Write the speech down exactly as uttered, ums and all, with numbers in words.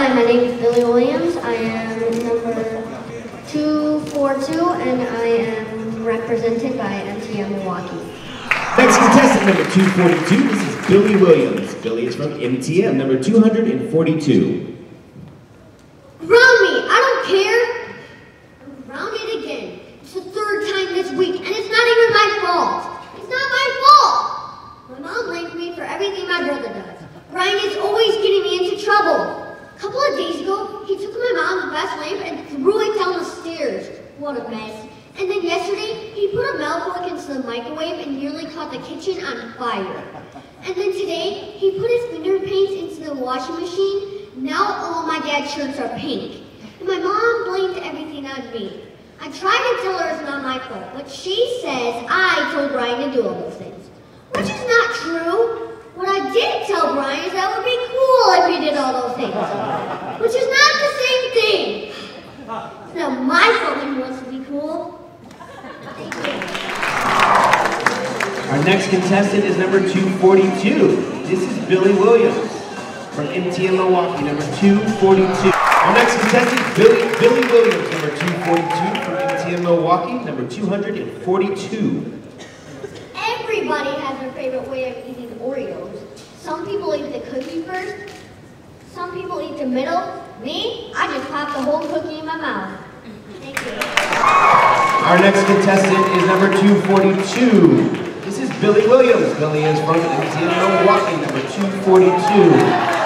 Hi, my name is Billy Williams. I am number two forty-two, and I am represented by M T M Milwaukee. Next contestant, number two forty-two, this is Billy Williams. Billy is from M T M, number two forty-two. Ground me, I don't care. I'm grounded again. It's the third time this week, and it's not even my fault. It's not my fault. My mom blames me for everything my brother does. Brian is always getting me into trouble. A couple of days ago, he took my mom's best lamp and threw it down the stairs. What a mess. And then yesterday, he put a milk fork into the microwave and nearly caught the kitchen on fire. And then today, he put his finger paints into the washing machine. Now all my dad's shirts are pink. And my mom blamed everything on me. I tried to tell her it's not my fault, but she says I told Brian to do all those things. Which is not true. What I did tell Brian is that it would be cool if he did all those things. Which is not the same thing. It's not my fault when he wants to be cool. Thank you. Our next contestant is number two forty-two. This is Billy Williams from M T M Milwaukee, number two forty-two. Our next contestant is Billy, Billy Williams, number two forty-two from M T M Milwaukee, number two forty-two. Everybody has their favorite way of eating Oreos. Some people eat the cookie first. Some people eat the middle. Me, I just pop the whole cookie in my mouth. Thank you. Our next contestant is number two forty-two. This is Billy Williams. Billy is from M T M Milwaukee, number two forty-two.